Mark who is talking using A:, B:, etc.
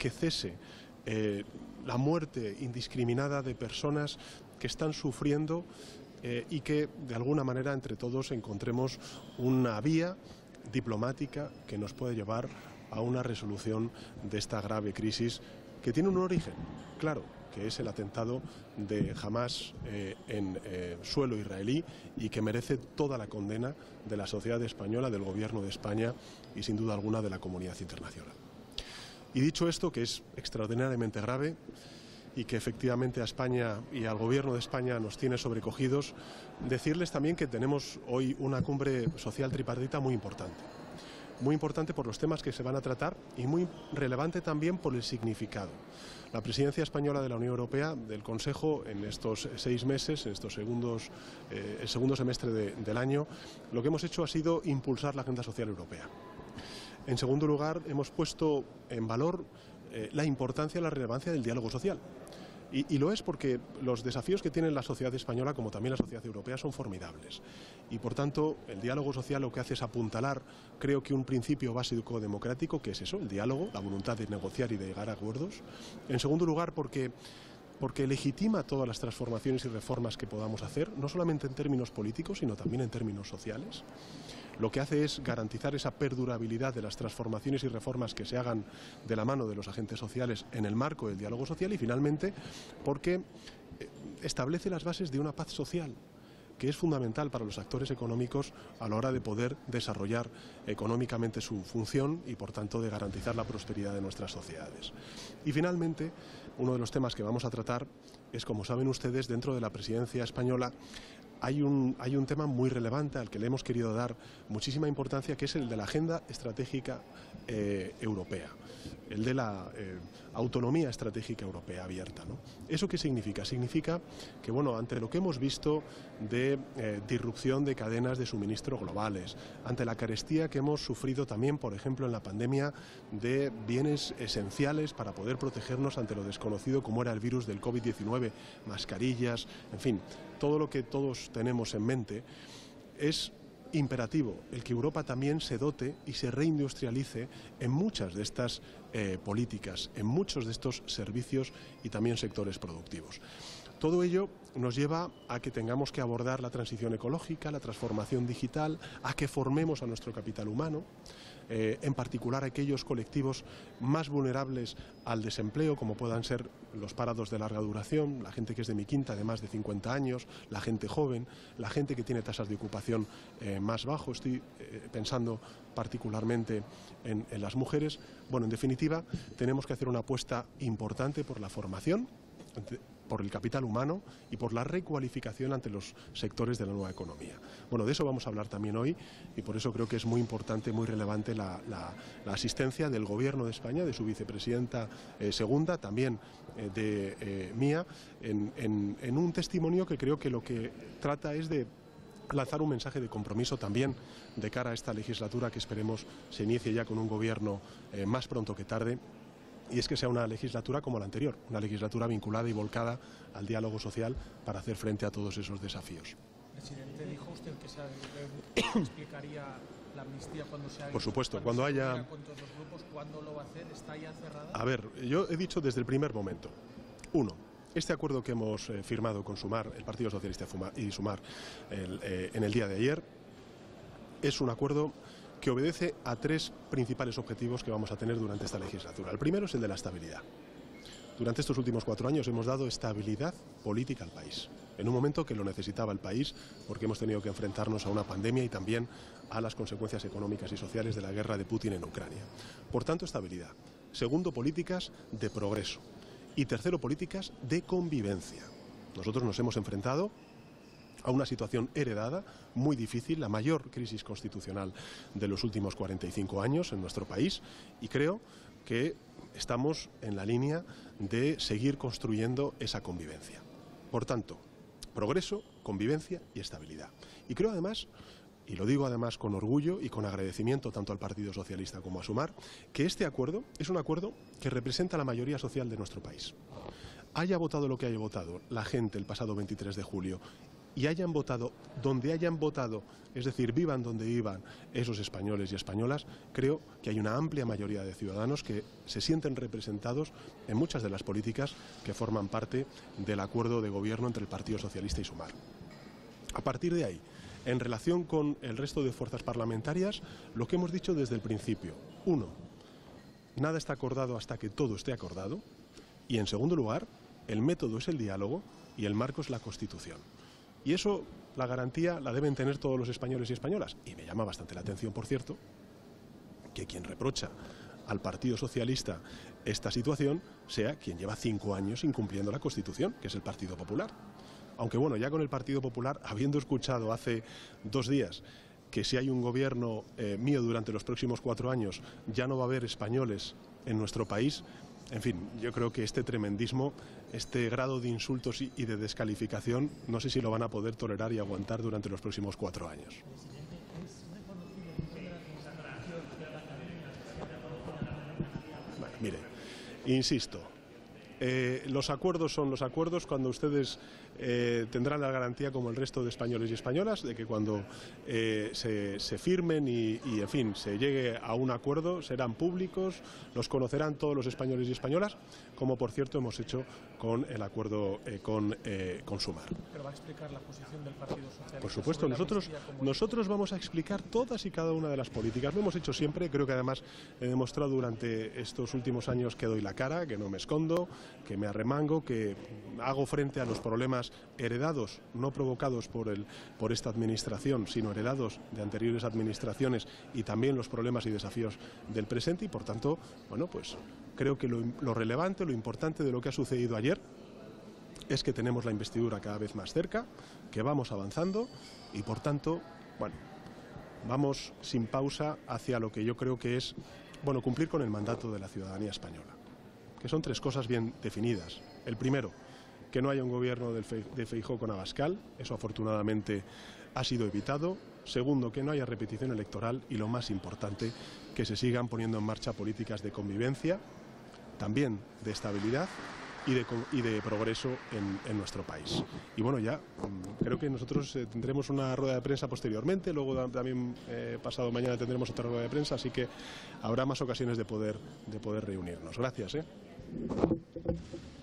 A: que cese la muerte indiscriminada de personas que están sufriendo y que de alguna manera entre todos encontremos una vía diplomática que nos puede llevar a una resolución de esta grave crisis que tiene un origen, claro, que es el atentado de Hamás en suelo israelí y que merece toda la condena de la sociedad española, del Gobierno de España y sin duda alguna de la comunidad internacional. Y dicho esto, que es extraordinariamente grave y que efectivamente a España y al Gobierno de España nos tiene sobrecogidos, decirles también que tenemos hoy una cumbre social tripartita muy importante. Muy importante por los temas que se van a tratar y muy relevante también por el significado. La presidencia española de la Unión Europea, del Consejo, en estos 6 meses, en estos el segundo semestre del año, lo que hemos hecho ha sido impulsar la agenda social europea. En segundo lugar, hemos puesto en valor la importancia y la relevancia del diálogo social. Y lo es porque los desafíos que tiene la sociedad española, como también la sociedad europea, son formidables. Y por tanto, el diálogo social lo que hace es apuntalar, creo que un principio básico democrático, que es eso, el diálogo, la voluntad de negociar y de llegar a acuerdos. En segundo lugar, porque legitima todas las transformaciones y reformas que podamos hacer, no solamente en términos políticos, sino también en términos sociales. Lo que hace es garantizar esa perdurabilidad de las transformaciones y reformas que se hagan de la mano de los agentes sociales en el marco del diálogo social y, finalmente, porque establece las bases de una paz social, que es fundamental para los actores económicos a la hora de poder desarrollar económicamente su función y, por tanto, de garantizar la prosperidad de nuestras sociedades. Y, finalmente, uno de los temas que vamos a tratar es, como saben ustedes, dentro de la presidencia española hay un tema muy relevante al que le hemos querido dar muchísima importancia, que es el de la agenda estratégica europea, el de la autonomía estratégica europea abierta, ¿no? ¿Eso qué significa? Significa que, bueno, ante lo que hemos visto de disrupción de cadenas de suministro globales, ante la carestía que hemos sufrido también, por ejemplo, en la pandemia de bienes esenciales para poder protegernos ante lo desconocido como era el virus del COVID-19, mascarillas, en fin, todo lo que todos tenemos en mente, es imperativo el que Europa también se dote y se reindustrialice en muchas de estas políticas, en muchos de estos servicios y también sectores productivos. Todo ello nos lleva a que tengamos que abordar la transición ecológica, la transformación digital, a que formemos a nuestro capital humano, en particular a aquellos colectivos más vulnerables al desempleo, como puedan ser los parados de larga duración, la gente que es de mi quinta, de más de 50 años, la gente joven, la gente que tiene tasas de ocupación más bajo. Estoy pensando particularmente en las mujeres. Bueno, en definitiva, tenemos que hacer una apuesta importante por la formación, por el capital humano y por la recualificación ante los sectores de la nueva economía. Bueno, de eso vamos a hablar también hoy y por eso creo que es muy importante, muy relevante la asistencia del Gobierno de España, de su vicepresidenta segunda, también mía, en un testimonio que creo que lo que trata es de lanzar un mensaje de compromiso también de cara a esta legislatura que esperemos se inicie ya con un gobierno más pronto que tarde. Y es que sea una legislatura como la anterior, una legislatura vinculada y volcada al diálogo social para hacer frente a todos esos desafíos.
B: Presidente, dijo usted que se explicaría la amnistía cuando se haga.
A: Por supuesto, cuando haya.
B: ¿Cuándo lo va a hacer? ¿Está ya cerrada?
A: A ver, yo he dicho desde el primer momento. Uno, este acuerdo que hemos firmado con Sumar, el Partido Socialista y Sumar, en el día de ayer, es un acuerdo que obedece a 3 principales objetivos que vamos a tener durante esta legislatura. El primero es el de la estabilidad. Durante estos últimos 4 años hemos dado estabilidad política al país, en un momento que lo necesitaba el país, porque hemos tenido que enfrentarnos a una pandemia y también a las consecuencias económicas y sociales de la guerra de Putin en Ucrania. Por tanto, estabilidad. Segundo, políticas de progreso. Y tercero, políticas de convivencia. Nosotros nos hemos enfrentado a una situación heredada, muy difícil, la mayor crisis constitucional de los últimos 45 años en nuestro país, y creo que estamos en la línea de seguir construyendo esa convivencia. Por tanto, progreso, convivencia y estabilidad. Y creo además, y lo digo además con orgullo y con agradecimiento tanto al Partido Socialista como a Sumar, que este acuerdo es un acuerdo que representa a la mayoría social de nuestro país. Haya votado lo que haya votado la gente el pasado 23 de julio y hayan votado donde hayan votado, es decir, vivan donde vivan esos españoles y españolas, creo que hay una amplia mayoría de ciudadanos que se sienten representados en muchas de las políticas que forman parte del acuerdo de gobierno entre el Partido Socialista y Sumar. A partir de ahí, en relación con el resto de fuerzas parlamentarias, lo que hemos dicho desde el principio. 1. Nada está acordado hasta que todo esté acordado. Y en segundo lugar, el método es el diálogo y el marco es la Constitución. Y eso, la garantía, la deben tener todos los españoles y españolas. Y me llama bastante la atención, por cierto, que quien reprocha al Partido Socialista esta situación sea quien lleva 5 años incumpliendo la Constitución, que es el Partido Popular. Aunque bueno, ya con el Partido Popular, habiendo escuchado hace 2 días que si hay un gobierno mío durante los próximos 4 años ya no va a haber españoles en nuestro país. En fin, yo creo que este tremendismo, este grado de insultos y de descalificación, no sé si lo van a poder tolerar y aguantar durante los próximos 4 años. Bueno, mire, insisto, los acuerdos son los acuerdos cuando ustedes tendrán la garantía, como el resto de españoles y españolas, de que cuando se firmen y, en fin, se llegue a un acuerdo, serán públicos, los conocerán todos los españoles y españolas, como por cierto hemos hecho con el acuerdo con Sumar.
B: ¿Pero va a explicar la posición del Partido Socialista?
A: Por supuesto, nosotros vamos a explicar todas y cada una de las políticas. Lo hemos hecho siempre, creo que además he demostrado durante estos últimos años que doy la cara, que no me escondo, que me arremango, que hago frente a los problemas heredados, no provocados por esta administración, sino heredados de anteriores administraciones, y también los problemas y desafíos del presente. Y por tanto, bueno, pues creo que lo relevante, lo importante de lo que ha sucedido ayer es que tenemos la investidura cada vez más cerca, que vamos avanzando y por tanto, bueno, vamos sin pausa hacia lo que yo creo que es, bueno, cumplir con el mandato de la ciudadanía española, que son 3 cosas bien definidas. El primero, que no haya un gobierno de Feijóo con Abascal, eso afortunadamente ha sido evitado. Segundo, que no haya repetición electoral y, lo más importante, que se sigan poniendo en marcha políticas de convivencia, también de estabilidad y de progreso en nuestro país. Y bueno, ya creo que nosotros tendremos una rueda de prensa posteriormente, luego también pasado mañana tendremos otra rueda de prensa, así que habrá más ocasiones de poder reunirnos. Gracias.